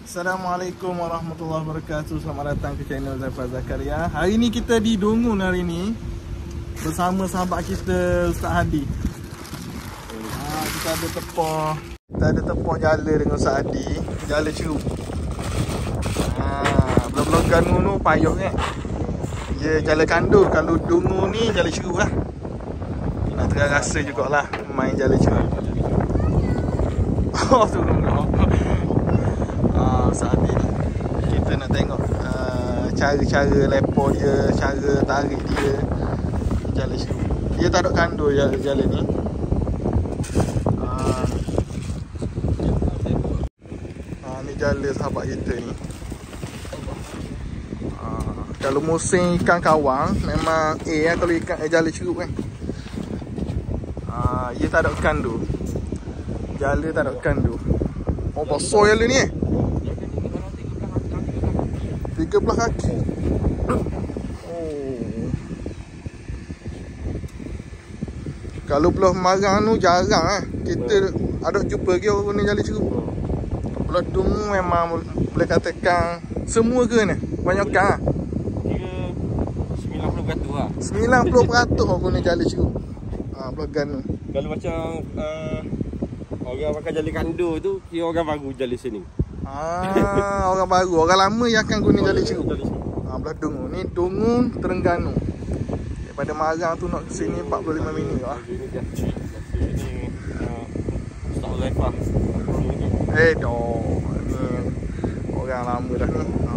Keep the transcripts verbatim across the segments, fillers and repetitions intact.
Assalamualaikum warahmatullahi wabarakatuh. Selamat datang ke channel Zaifal Zakaria. Hari ni kita di Dongun hari ni bersama sahabat kita Ustaz Hadi. Ha, kita ada tepah, kita ada tepah jala dengan Ustaz Hadi, jala ceruk. Ha, belum-belum Ganu tu payah kan. Dia jala kandul, kalau Dongun ni jala ceruk lah. Nak terang rasa jugalah main jala ceruk. Oh tu ah, Ustaz Hadi ni kita nak tengok uh, cara-cara lepo dia, cara tarik dia jala ceruk. Dia tak ada kandul jala-jala ni. Ah, ah, ni jala sahabat kita ni. Ah, kalau musim ikan kawang memang A lah kalau ikan eh, jala ceruk kan. Ah, dia tak ada kandul. Jala tak ada kandul. Oh, besar jala ni eh. tiga belas kaki. Oh. Kalau belah marang tu jarang eh. Kita ada jumpa lagi orang ni jala ceruk. Belah Dongun memang boleh katakan semua ke ni? Banyak kan? sembilan puluh peratus lah. sembilan puluh peratus orang ni jala ceruk. Ha, belah Ganu. Kalau macam uh, orang pakai jala kandul tu, kira orang baru jala sini. Ah, orang baru, orang lama yang akan guna jala ceruk. Ha, belah Dongun. Ni Dongun Terengganu. Daripada Marang tu nak ke sini empat puluh lima minit lah. Ini dia. Ini Ustaz Zaifal. Eh, doh. Ni orang lama dah ni. Ha.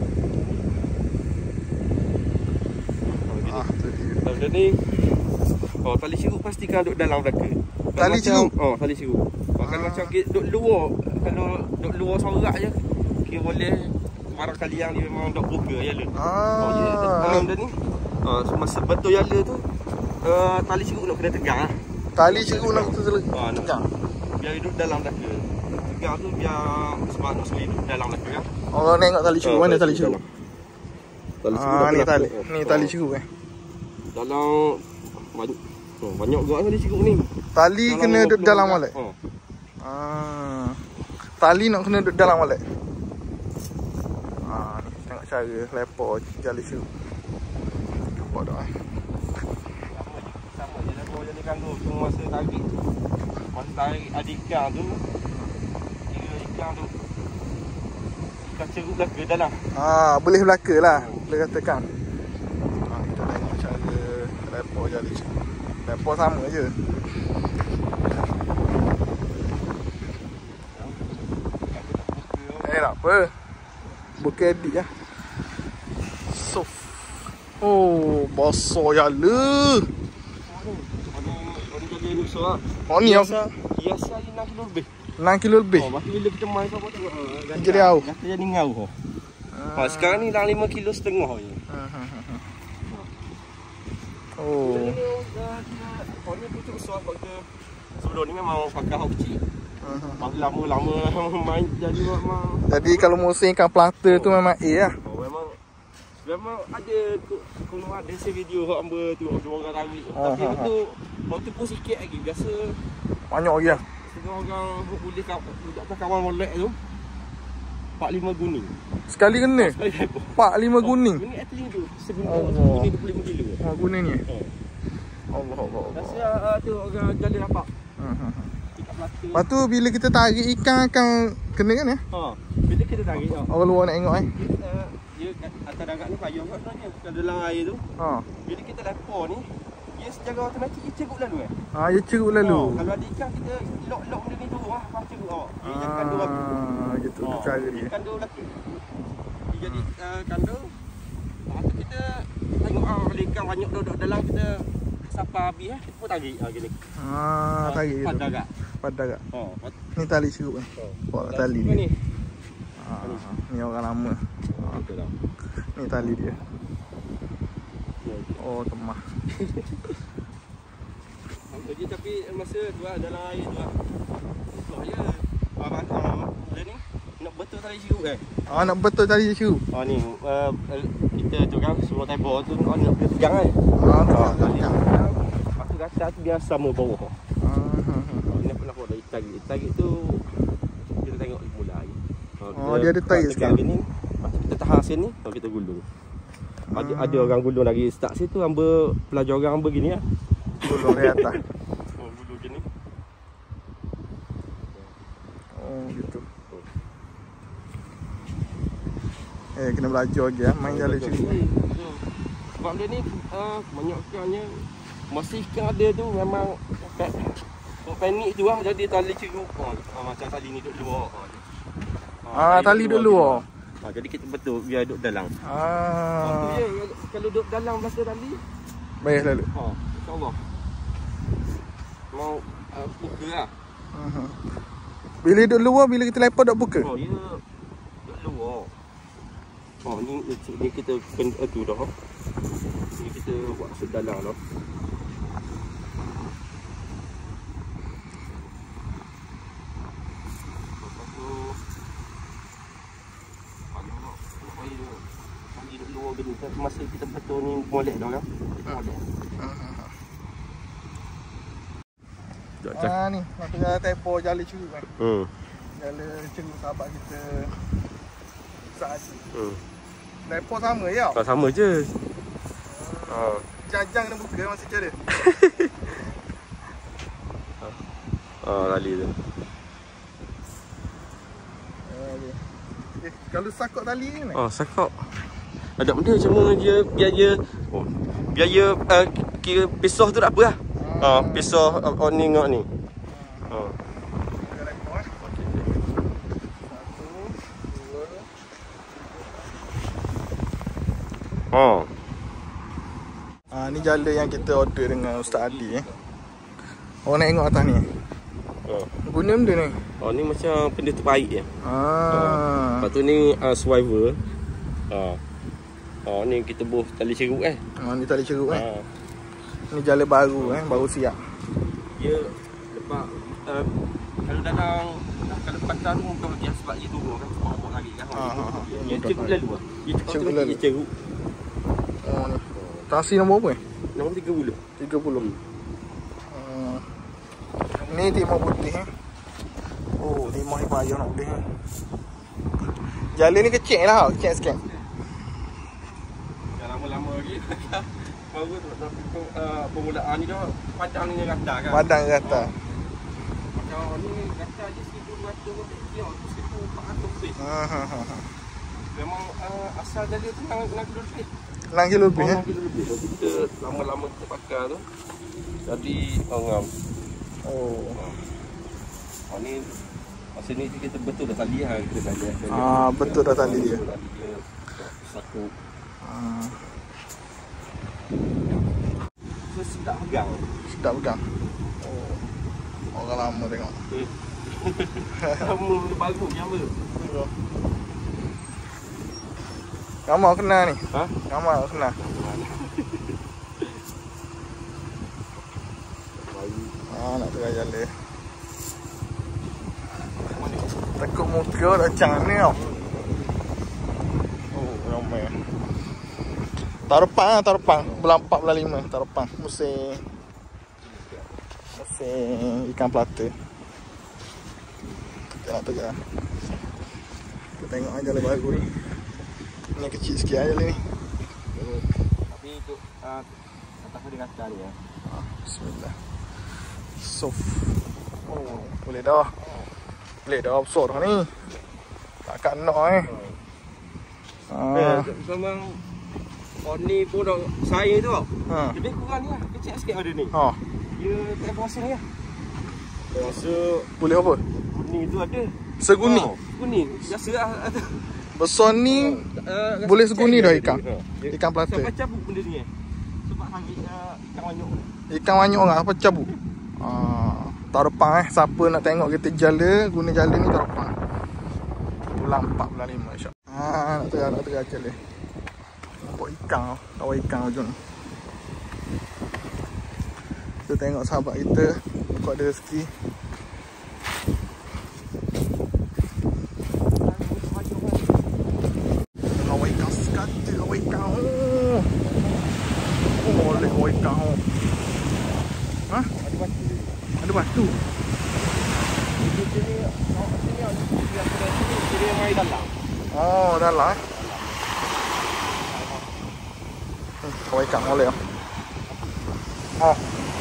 Ah, tu dia. Kalau ni, oh tali ceruk pastikan duduk dalam belaka. Tali ceruk? Oh, tali ceruk. Kalau Ah. macam duduk luar, kalau duduk luar sorak je, kira boleh barang kali yang dia memang dok buka je lah. Oh, dia dalam Ah. dah ni. Ah, so masa betul jala tu, uh, tali ceruk nak kena tegang ah. Tali ceruk nak tu Ah, nak tegang. biar hidup dalam belaka. Tegang tu biar sebab nak suruh hidup dalam belaka kan. Orang tengok tali ceruk, mana tali ceruk? Tali ceruk Ah, ni dalam tali. belaka. Ni tali ceruk eh. Dalam banyak oh, banyak gak tali ceruk ni. Tali kena duduk dalam molek. Oh. Ah. Tali nak kena duduk dalam molek. Ah, ni tengok cara lepo jala ceruk. Nampak dah eh. Sama je, sama je lah kalau jadikan tu. Cuma masa tarik tu, masa tarik ada ikan tu, kira ikan tu ikan ceruk belaka dalam. Ah, boleh belaka lah, boleh katakan. Ah, kita tengok cara lepo jala ceruk. Lepo sama je. Eh, tak apa. Bukan edit lah. Soft. Oh, besar jala. Orang jadi nusa lah. Oh, ni Biasa, biasa ni enam kilo lebih. enam kilo lebih. Oh, masa bila kita main kau tengok. Jadi jauh. Kata jadi ngau. Oh. Ha, sekarang ni dalam lima kilo setengah je. Oh. Ini oh ni pucuk besar sebab kita sebelum ni memang pakai hok kecil. Makin lama-lama main jadi memang. Jadi kalau musim ikan plata tu memang A lah. Oh, memang memang ada kalau ada se video hok hamba tu dua orang tarik. Tapi Ah, waktu waktu pun sikit lagi biasa Banyak lagi lah. setengah orang boleh budak kawan molek tu empat lima guning. Sekali kena Sekali lepo. empat lima guning. Guning atling tu seguni Allah. guning dua puluh lima kilo. Ha, guning ni. Oh. Allah Allah Rasa Allah. uh, tu orang jala dapat. Ha, ha, ha. Ikat plata. Lepas tu bila kita tarik ikan akan kena kan ya? Ha, bila kita tarik tau. Orang luar nak tengok eh. Kita dia kat atas darat ni payung kat sebenarnya kat dalam air tu. Ha. Bila kita lepo ni, dia secara automatik dia ceruk lalu eh. Ha, dia ceruk lalu. Ha, kalau ada ikan kita lock-lock benda ni dulu ah, pas ceruk awak. Dia jadi kandung lagi. Ah, gitu tu cara dia. Kandung lagi. Dia jadi uh, kandung. Lepas tu kita tengok ah, ada ikan banyak duduk dalam kita sapa habis eh, kita pun tarik ah gini. Ha, tarik Pada gitu. darat. Pada darat. Ha, Ni tali ceruk eh. oh. Bawa tali Ni. ni. Ha, ni orang lama. Ha, betul dah. Ni tali dia. Ya, Oh, kemah. Jadi tapi masa tu lah dalam air tu lah. Susah je. Abang ah, dia ni nak betul tali ceruk kan. Ah, nak betul tali ceruk. Oh ni uh, kita tu kan semua table tu oh, nak kena tegang kan. Ah, Ah, tak. tali tegang. Lepas tu rasa tu biasa sama bawah. Ah, Oh, ni pernah buat dari tarik. Tarik tu kita tengok mula air. Oh, oh Oh, dia ada tarik sikit. Gini, lepas kita tahan sini, baru kita gulung. Ada, hmm. ada orang gulung lagi start situ, hamba pelajaran hamba gini lah. Gulung dari atas. Oh, gulung gini. Oh, gitu. Eh, kena belajar lagi ya, main jalan cikgu. Sebab dia ni, uh, banyak ikannya, masih ikan ada tu memang kat, panik tu lah, jadi tali cikgu. Oh, macam tali ni duduk luar. Ah, tali duduk luar. Ha, jadi kita betul biar duduk dalam. Ah. Ya, kalau duduk dalam belakang tali. Baik lalu. Ha, insya-Allah. Mau uh, buka lah. Uh-huh. Bila duduk luar, bila kita lepas tak buka? Oh, dia duduk luar. Oh, ni, ni kita kena tu dah. Ni kita buat masuk dalam dah. Masa kita betul ni molek dah kan. Molek. Ah ni, nak tengah tempo jalan curug kan. Hmm. Jalan curug sahabat kita. Saat. Hmm. Tempo sama ya? Tak sama je. Ha. Jajang dan buka masih cara. Ah, lali tu. Eh, kalau sakok tali ni. Oh, sakok. Ada benda macam mana dia biar dia oh, biar dia uh, kira pisau tu tak apa lah. Ha, uh, pisau uh, oh, ni ngak ni. Ha. Uh. Oh. Ah, ni jala yang kita order dengan Ustaz Adi eh. Orang nak tengok atas ni. Oh. Guna benda ni. Oh, ni macam benda terbaik ya. Ah. Uh, lepas tu ni uh, swivel. Ha. Uh. Oh, ni kita buh tali ceruk eh. Oh, ni tali ceruk eh. Ha. Ni jala baru eh, baru siap. Ya, lepas uh, kalau dalam kalau patah tu bukan dia sebab dia turun kan, sebab lagi kan. Ha ha. Dia ceruk lalu ah. Dia ceruk lalu. Dia ceruk. Oh ni. Tasi nombor apa eh? Nombor tiga puluh. tiga puluh. Hmm. Ni timah putih eh. Oh, timah ni payah nak putih eh. Jala ni kecil lah, kecil sikit. Lama lagi. Baru tu uh, permulaan ni dah padang ni rata kan. Padang rata. Macam ni rata je seribu dua ratus rupiah, seribu empat ratus rupiah. Ha ha ha. Memang uh, asal jadi tu enam kilo lebih. enam kilo lebih eh. enam kilo lebih. Kita lama-lama kita pakai tu. Jadi ngam. Oh. Oh ni masa ni kita betul dah tali ha kita dah lihat. Ah betul dah tali dia. Satu. Ah. Sedap pegang. Sedap pegang. Oh. Orang lama tengok. Kamu bagus yang apa? Kamu kena ni. Ha? Kamu kena. Ah nak tengah jalan. Takut muka dah cang ni tau. Oh, ramai. Tarpang, tarpang. Bulan empat bulan lima, tarpang. Musim Musim ikan plata. Kita nak tegak. Kita tengok aja jalan baru ni. Ni kecil sikit aja ni. Tapi tu uh, atas dia kata ni ya. Ah, bismillah. Soft. Oh, boleh dah. Boleh dah besar dah ni. Tak nak eh. Ah. Memang oh ni pun saya tu. Ha. Lebih kurang ni lah. Kecil sikit ada ni. Ha. Dia tak puasa ni lah. Puasa boleh apa? Guni tu ada. Seguni. Oh, guni. Biasa lah. Besar ni uh, boleh seguni dah ikan. Ha. Ikan plata. Sebab cabut benda ni eh. Sebab hari uh, ikan wanyuk. Ikan wanyuk orang apa cabut? Ah, tarpang eh. Siapa nak tengok kita jala, guna jala ni tarpang. Bulan empat bulan lima insya-Allah. Ah, nak tengok nak tengok jala. Nampak ikan, tahu ikan hujung ni. Kita tengok sahabat kita kau ada rezeki. Awak ikan sekata, awak ikan. Oh, boleh awak ikan. Ha? Ada batu. Ada batu. Ini dia ni, oh, sini dia dia main dalam. Oh, dalam eh. Hmm, kau ikan boleh oh. Oh.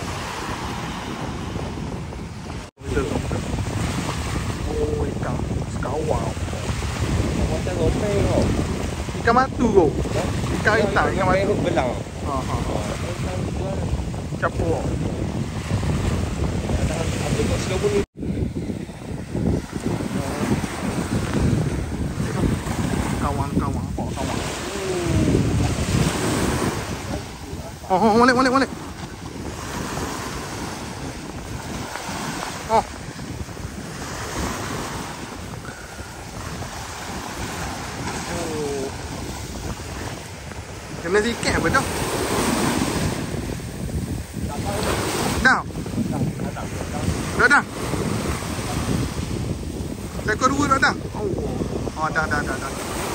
Oh, ikan sekawal. Macam rompeng kau. Ikan matu kau. Ikan hitam, ikan matu. Belang. Ha ha. Capur. Ada kat Singapura ni. Kawan-kawan, apa kawan? Oh, oh, molek, molek, molek. Oh. Oh. Kena sikit apa dah? Dah. Dah dah. Lekor dua dah dah. Oh. Oh, dah dah dah dah.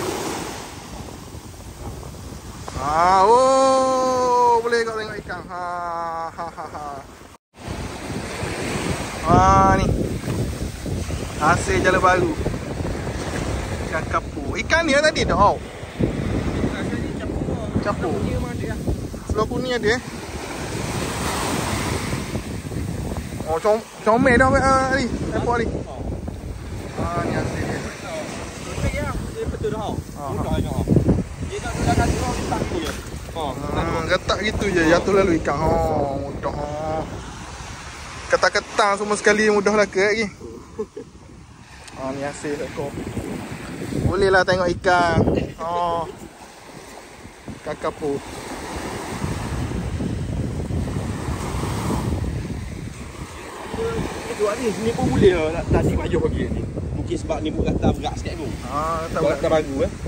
Ah, oh, boleh kau tengok ikan. Ha ha ha ha. Ah ni. Hasil jalan baru. Ikan kapur. Ikan ni tadi dah. Oh. Capur. Sebelah kuning ada eh. Oh, com comel dah uh, ni. Apa ni? Ah, ni hasil dia. Dia betul dah. Mudah je. Dia tak ada kat orang letak tu je. Ha, hmm, letak gitu je. Jatuh lalu ikan. Oh, mudah. Ketang-ketang semua sekali mudah lah ke lagi. Ah, ni hasil ekor. Boleh lah tengok ikan. Oh. Ikan kapur. Dua ni sini pun boleh lah tadi maju pagi ni. Mungkin sebab ni buat kata berat sikit tu. Ah, tak Buat kata baru eh.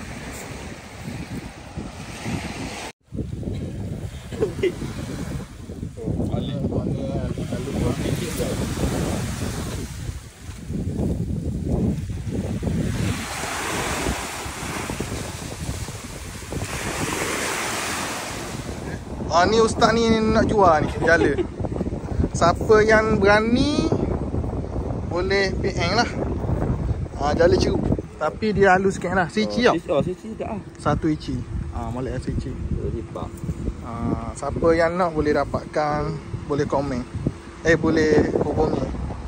Oh, balik ni kalau buat sikit dah. Ah, ni ustaz ni nak jual ni jala. Siapa yang berani boleh P M lah. Ah, jala ceruk. Tapi dia halus sikit lah. Sici tau. Oh, sici tak ah. Satu ici. Ah, molek lah sici. Ripa. Ah, siapa yang nak boleh dapatkan, boleh komen. Eh, boleh hubungi.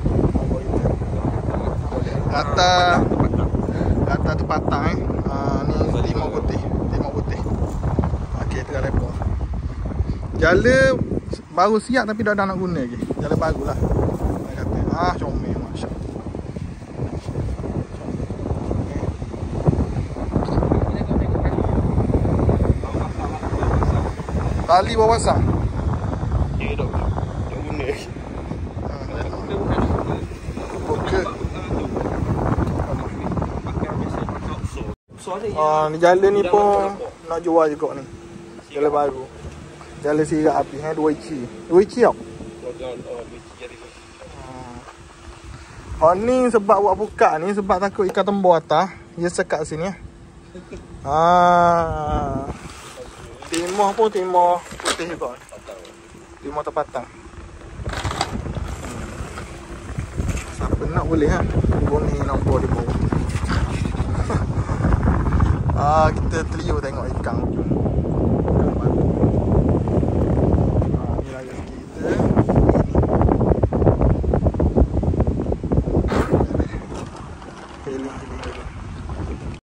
Kata kata terpatang eh. Ah, ni limau putih, limau putih. Okey, tengah lepas. Jala baru siap tapi dah dah nak guna lagi. Jala barulah. Saya kata, ah comel masya-Allah. Tali bawah pasang. Dia dok. Yang guna. Okey. So ada Ah, ni jala ni pun nak jual juga ni. Jala baru. Jala sirat habis eh dua ici. Dua ici tau. Oh ni sebab buat buka ni sebab takut ikan tembur atas, dia sekat sini eh. Ah. Timah pun timah putih juga. Timah terpatang. Siapa nak boleh ha. Hubungi nombor di bawah. Ah, kita teliu tengok ikan.